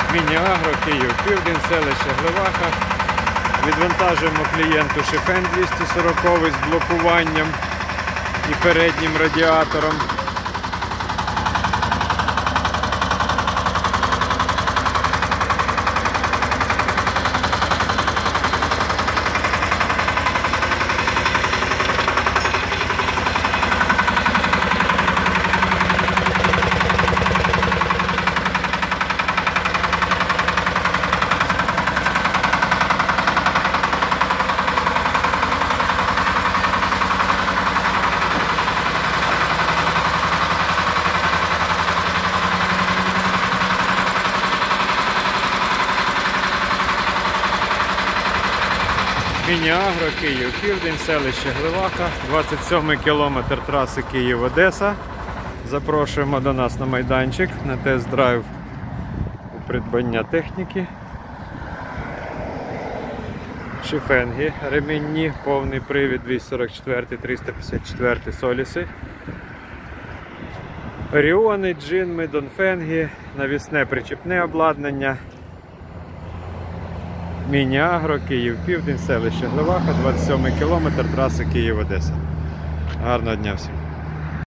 Міні-Агро, Київ, Південь, селище Глеваха. Відвантажуємо клієнту Шифен 240 з блокуванням і переднім радіатором. Міні-Агро, Київ, Південь, селище Глеваха, 27-й кілометр траси Київ-Одеса. Запрошуємо до нас на майданчик, на тест-драйв у придбання техніки. Шифенги ремінні, повний привід 244-354 Соліси. Оріони, Джинми, Донфенги, навісне причіпне обладнання. Міні-Агро, Київ, Південь, селище Глеваха, 27-й кілометр траси Київ-Одеса. Гарного дня всім!